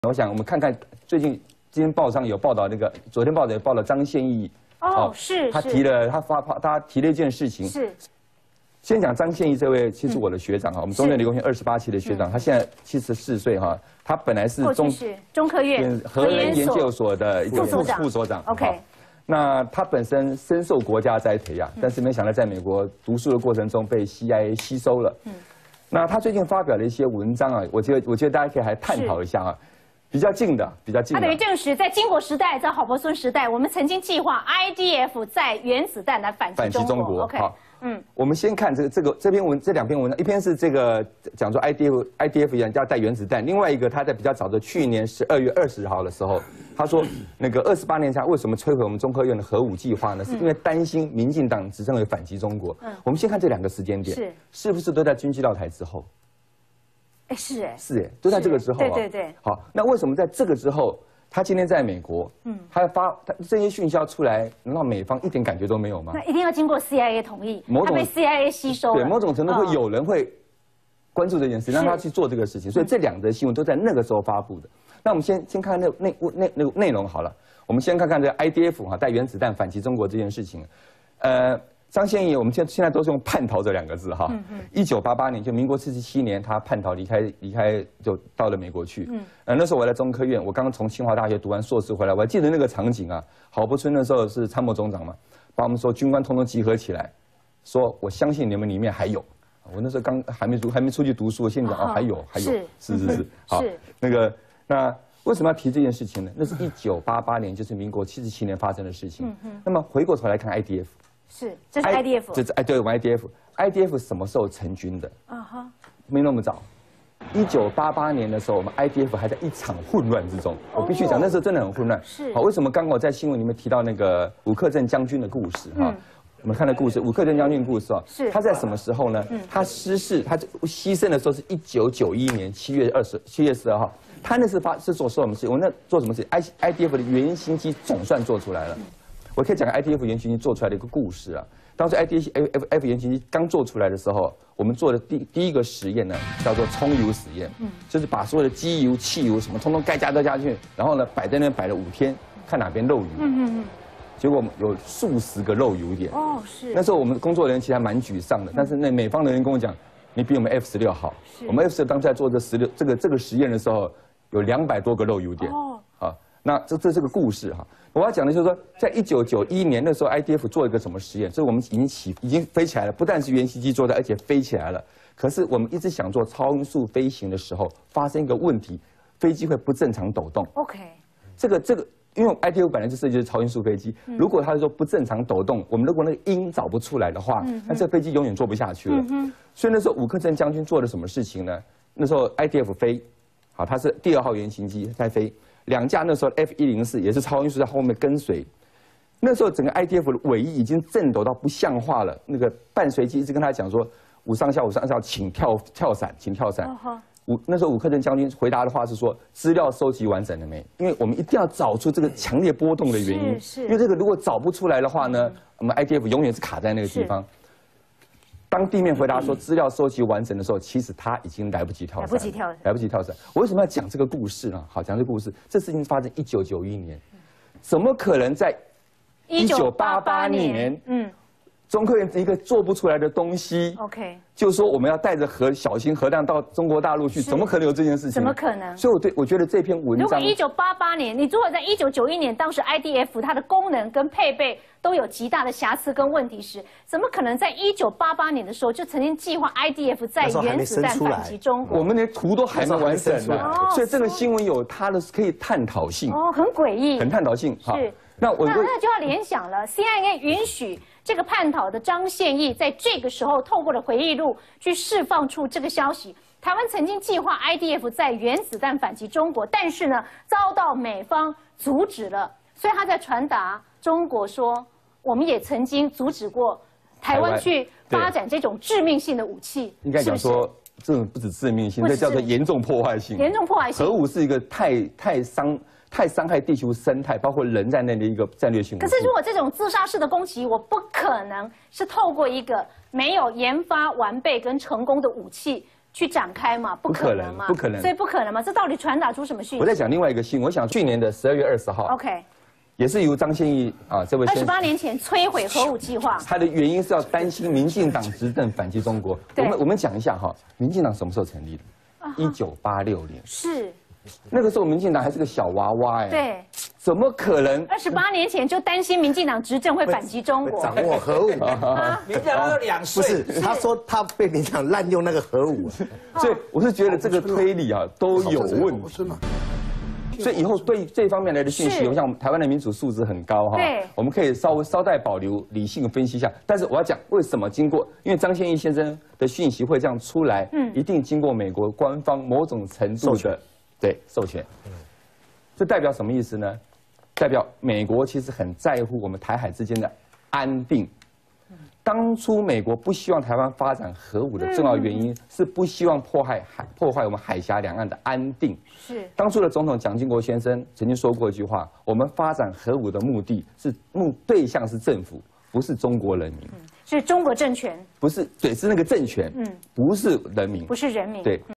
我想我们看看最近今天报上有报道那个，昨天报道有报道张宪义。他提了他提了一件事情。是。先讲张宪义这位，其实我的学长哈，我们中正理工学院28期的学长，他现在74岁哈，他本来是中科院核能研究所的一个副所长。OK。那他本身深受国家栽培啊，但是没想到在美国读书的过程中被 CIA 吸收了。那他最近发表了一些文章啊，我觉得大家可以来探讨一下啊。比较近的。 他等于证实，在金国时代，在郝柏村时代，我们曾经计划 IDF 载原子弹来反击中国。OK， 我们先看这两篇文章，一篇是这个讲说 IDF 要带原子弹，另外一个他在比较早的去年12月20号的时候，他说那个28年前为什么摧毁我们中科院的核武计划呢？是因为担心民进党执政会反击中国。我们先看这两个时间点，是不是都在军机绕台之后？是都在这个之后啊。 对。 好，那为什么在这个之后，他今天在美国，他这些讯息要出来，难道美方一点感觉都没有吗？ 那一定要经过 CIA 同意，他被 CIA 吸收了。 对，某种程度会有人会关注这件事，让他去做这个事情。所以这两则新闻都在那个时候发布的。那我们先看那个内容好了。我们先看看这个 IDF 带原子弹反击中国这件事情。张宪义，我们现在都是用叛逃这两个字哈。1988年，就民国47年，他叛逃离开就到了美国去。那时候我在中科院，我刚刚从清华大学读完硕士回来，我还记得那个场景啊。郝柏村那时候是参谋总长嘛，把我们说军官统统集合起来，说我相信你们里面还有。我那时候还没出去读书，现在还有。是。好，那为什么要提这件事情呢？那是1988年，就是民国77年发生的事情。那么回过头来看 IDF。 这是 IDF。 对，我们 IDF 什么时候成军的？没那么早。1988年的时候，我们 IDF 还在一场混乱之中。我必须讲，那时候真的很混乱。好，为什么刚刚我在新闻里面提到那个武克镇将军的故事哈？我们看的故事，武克镇将军故事啊，他在什么时候呢？他失事，他牺牲的时候是1991年7月12号。他那是做什么事？我那做什么事 ？IDF 的原型机总算做出来了。我可以讲个 IDF 原型机做出来的一个故事啊。当时 IDF 原型机刚做出来的时候，我们做的第一个实验呢，叫做充油实验，就是把所有的机油、汽油什么，通通该加都加进去，然后呢摆在那边摆了5天，看哪边漏油。结果有数十个漏油点。那时候我们工作人员其实还蛮沮丧的，但是那美方的人跟我讲，你比我们 F16好。我们 F16当时在做这个实验的时候，有200多个漏油点。那这是个故事哈。我要讲的就是说，在1991年的时候 ，IDF 做一个什么实验？所以我们已经飞起来了，不但是原型机做的，而且飞起来了。可是我们一直想做超音速飞行的时候，发生一个问题，飞机会不正常抖动。这个，因为 IDF 本来就设计的是超音速飞机，如果它说不正常抖动，我们如果那个音找不出来的话，那这飞机永远做不下去了。所以那时候武克镇将军做了什么事情呢？那时候 IDF 飞，好，它是第2号原型机在飞。2架那时候 F104也是超音速在后面跟随，那时候整个 IDF 的尾翼已经震抖到不像话了。那个伴随机一直跟他讲说：“5上校，请跳伞，请跳伞。”那时候武克镇将军回答的话是说：“资料收集完整了没？因为我们一定要找出这个强烈波动的原因。因为这个如果找不出来的话呢，我们 IDF 永远是卡在那个地方。”当地面回答说资料收集完整的时候，其实他已经来不及跳伞。来不及跳伞。我为什么要讲这个故事呢？好，讲这个故事，这事情发生1991年，怎么可能在1988年？中科院一个做不出来的东西就说我们要带着小型核弹到中国大陆去，怎么可能有这件事情？ 怎么可能？ 所以我觉得这篇文章， 如果1988年，你如果在1991年，当时 IDF 它的功能跟配备都有极大的瑕疵跟问题时，怎么可能在1988年的时候就曾经计划 IDF 在原子弹反击中国？ 我们连图都还没完整呢，所以这个新闻有它的可以探讨性。 很诡异， 很探讨性。 是，那就要联想了 ，CIA 允许这个叛逃的张宪义在这个时候透过了回忆录去释放出这个消息。台湾曾经计划 IDF 在原子弹反击中国，但是呢遭到美方阻止了，所以他在传达中国说，我们也曾经阻止过台湾去发展这种致命性的武器。 应该讲说，这种不止致命性，这叫做严重破坏性。 严重破坏性。 核武是一个太伤害地球生态，包括人在内的一个战略性武器。 可是如果这种自杀式的攻击，我不可能是透过一个没有研发完备跟成功的武器去展开嘛？不可能嘛？ 不可能， 所以不可能嘛？这到底传达出什么讯息？ 我在讲另外一个新闻，我想去年的12月20号 ，OK， 也是由张献义啊这位先生 28年前摧毁核武计划， 他的原因是要担心民进党执政反击中国。我们讲一下哈，民进党什么时候成立的？1986年。 是。 那个时候民进党还是个小娃娃哎。 对。 怎么可能 ？28年前就担心民进党执政会反击中国， 掌握核武。 民进党都2岁， 不是，他说他被民进党滥用那个核武， 所以我是觉得这个推理啊都有问题。所以以后对这方面来的讯息，我想我们台湾的民主素质很高哈，我们可以稍带保留，理性分析一下。但是我要讲为什么经过，因为张献义先生的讯息会这样出来，一定经过美国官方某种程度的授权。这代表什么意思呢？代表美国其实很在乎我们台海之间的安定。当初美国不希望台湾发展核武的重要原因是不希望破坏我们海峡两岸的安定。 是。当初的总统蒋经国先生曾经说过一句话：我们发展核武的目的是对象是政府，不是中国人民。 是中国政权。 不是，对，是那个政权。不是人民。 不是人民。 对。